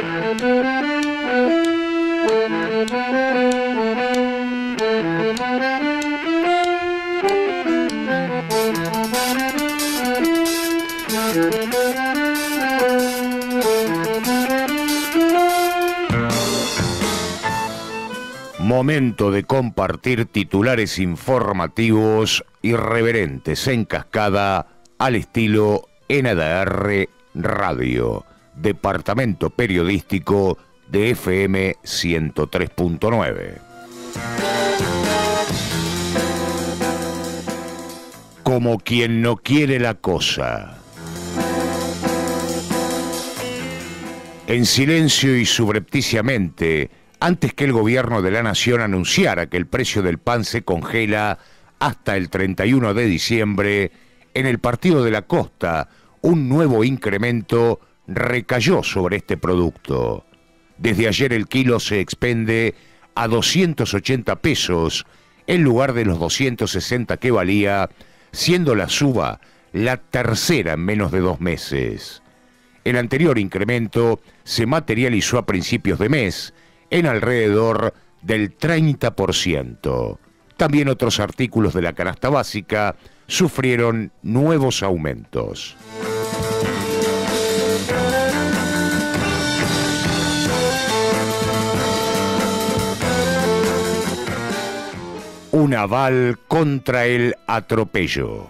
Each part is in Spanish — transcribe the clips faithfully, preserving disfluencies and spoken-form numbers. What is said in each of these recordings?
Momento de compartir titulares informativos irreverentes en cascada al estilo N D R Radio, departamento periodístico de F M ciento tres punto nueve. Como quien no quiere la cosa. En silencio y subrepticiamente, antes que el gobierno de la nación anunciara que el precio del pan se congela hasta el treinta y uno de diciembre, en el Partido de la Costa, un nuevo incremento recayó sobre este producto. Desde ayer el kilo se expende a doscientos ochenta pesos en lugar de los doscientos sesenta que valía, siendo la suba la tercera en menos de dos meses. El anterior incremento se materializó a principios de mes en alrededor del treinta por ciento. También otros artículos de la canasta básica sufrieron nuevos aumentos. Un aval contra el atropello.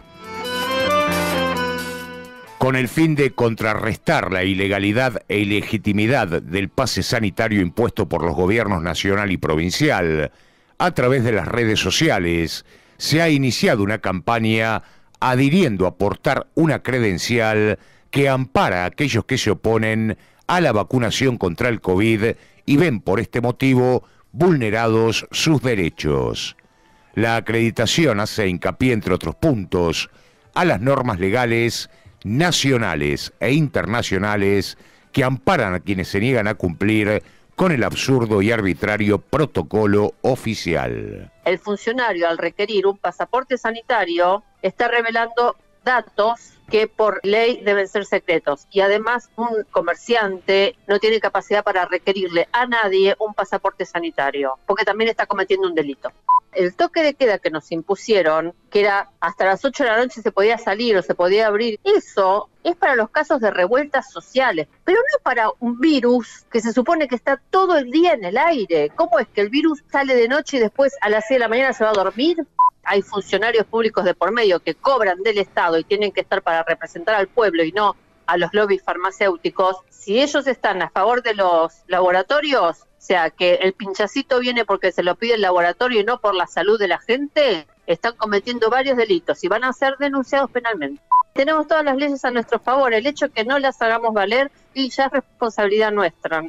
Con el fin de contrarrestar la ilegalidad e ilegitimidad del pase sanitario impuesto por los gobiernos nacional y provincial, a través de las redes sociales, se ha iniciado una campaña adhiriendo a portar una credencial que ampara a aquellos que se oponen a la vacunación contra el COVID y ven por este motivo vulnerados sus derechos. La acreditación hace hincapié, entre otros puntos, a las normas legales nacionales e internacionales que amparan a quienes se niegan a cumplir con el absurdo y arbitrario protocolo oficial. El funcionario, al requerir un pasaporte sanitario, está revelando datos que por ley deben ser secretos. Y además un comerciante no tiene capacidad para requerirle a nadie un pasaporte sanitario, porque también está cometiendo un delito. El toque de queda que nos impusieron, que era hasta las ocho de la noche se podía salir o se podía abrir, eso es para los casos de revueltas sociales, pero no para un virus que se supone que está todo el día en el aire. ¿Cómo es que el virus sale de noche y después a las seis de la mañana se va a dormir? Hay funcionarios públicos de por medio que cobran del Estado y tienen que estar para representar al pueblo y no a los lobbies farmacéuticos. Si ellos están a favor de los laboratorios, o sea, que el pinchacito viene porque se lo pide el laboratorio y no por la salud de la gente, están cometiendo varios delitos y van a ser denunciados penalmente. Tenemos todas las leyes a nuestro favor, el hecho que no las hagamos valer y ya es responsabilidad nuestra.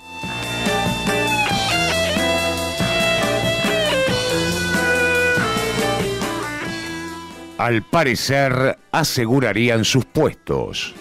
Al parecer, asegurarían sus puestos.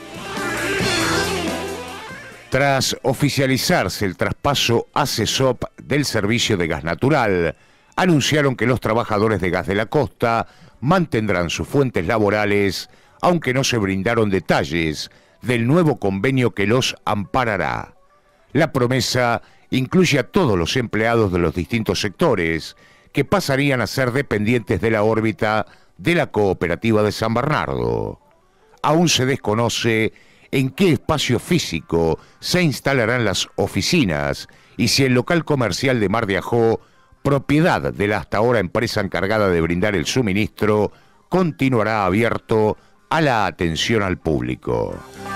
Tras oficializarse el traspaso a CESOP del servicio de gas natural, anunciaron que los trabajadores de Gas de la Costa mantendrán sus fuentes laborales, aunque no se brindaron detalles del nuevo convenio que los amparará. La promesa incluye a todos los empleados de los distintos sectores, que pasarían a ser dependientes de la órbita de la Cooperativa de San Bernardo. Aún se desconoce en qué espacio físico se instalarán las oficinas y si el local comercial de Mar de Ajó, propiedad de la hasta ahora empresa encargada de brindar el suministro, continuará abierto a la atención al público.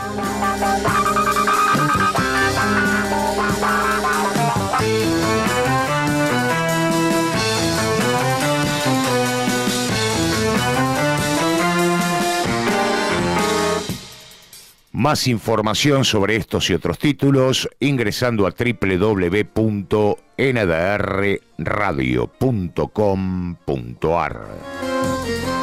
Más información sobre estos y otros títulos ingresando a doble u doble u doble u punto n d r radio punto com punto a r.